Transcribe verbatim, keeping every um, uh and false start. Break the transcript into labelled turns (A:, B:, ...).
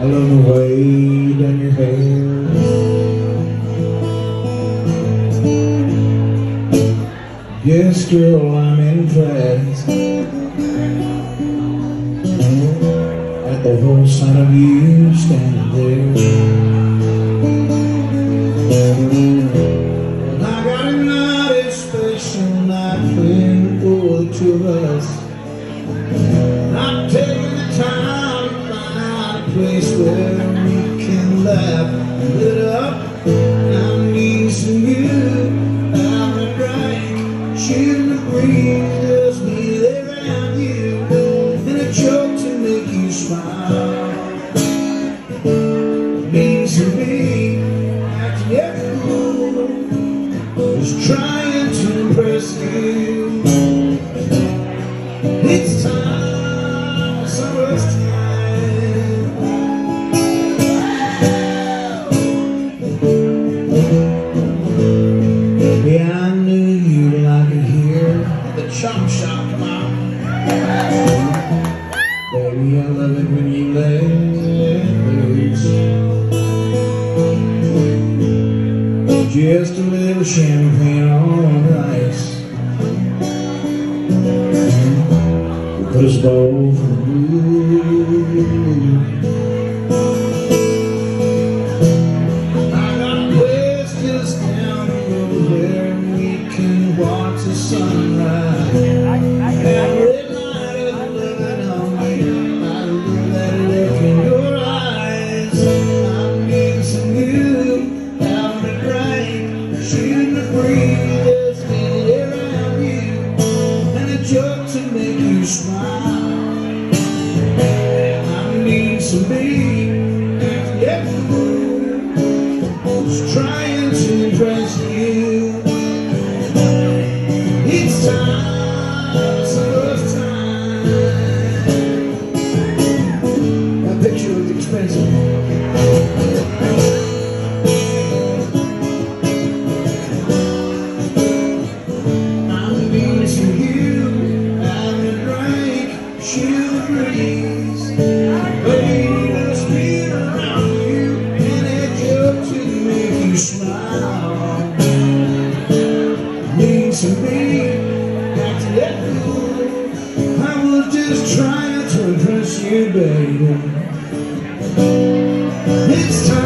A: I love the way you done your hair. Yes, girl, I'm impressed at the whole sight of you standing there. I got a night, a special night planned for the two of us. I'm taking the time to find a place where we can laugh and lit up. I need some you out and right, shooting the breeze, just me around you, and a joke to make you smile. It means to me, acting every fool, just trying to impress you. It's time, summer's time. Baby, I knew you'd like it here at the chop shop, come on. Baby, I love it when you let loose. Just a little champagne on ice, put us both in the mood. I got a place just down the road where we can watch the sunrise. Every night of living on me, I love that look in your eyes. I need some you out in the rain, shooting the breeze, standing around you, and a joke to make you smile. I need some me, yeah, just trying to impress you. It's time, summer's time. That picture was expensive. I need some you out in the drink, shoot the breeze, baby, just being around you, and a joke to make you smile. Means to me, acting that fool, I was just trying to impress you, baby. It's time.